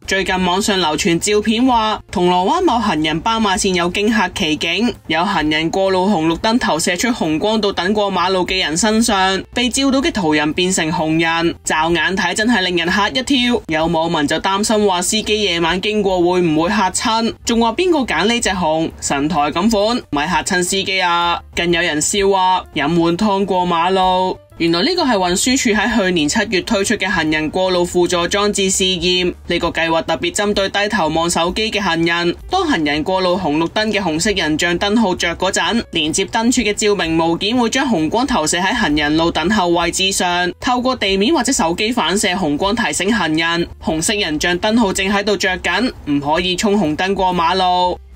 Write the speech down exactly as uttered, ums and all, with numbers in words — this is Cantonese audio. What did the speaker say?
最近網上流傳照片話，銅鑼灣某行人斑馬線有驚嚇奇景，有行人過路紅綠燈投射出紅光到等過馬路嘅人身上，被照到嘅途人變成紅人，驟眼睇真係令人嚇一跳。有網民就擔心話司機夜晚經過會唔會嚇親，仲話邊個揀呢隻紅神台咁款，咪嚇親司機啊！更有人笑話飲碗湯過馬路。原來呢個係運輸署喺去年七月推出嘅行人過路輔助裝置試驗，呢個計劃特別針對低頭望手機嘅行人。當行人過路紅綠燈嘅紅色人像燈號着嗰陣，連接燈柱嘅照明模件會將紅光投射喺行人路等候位置上，透過地面或者手機反射紅光提醒行人，紅色人像燈號正喺度着緊，唔可以衝紅燈過馬路。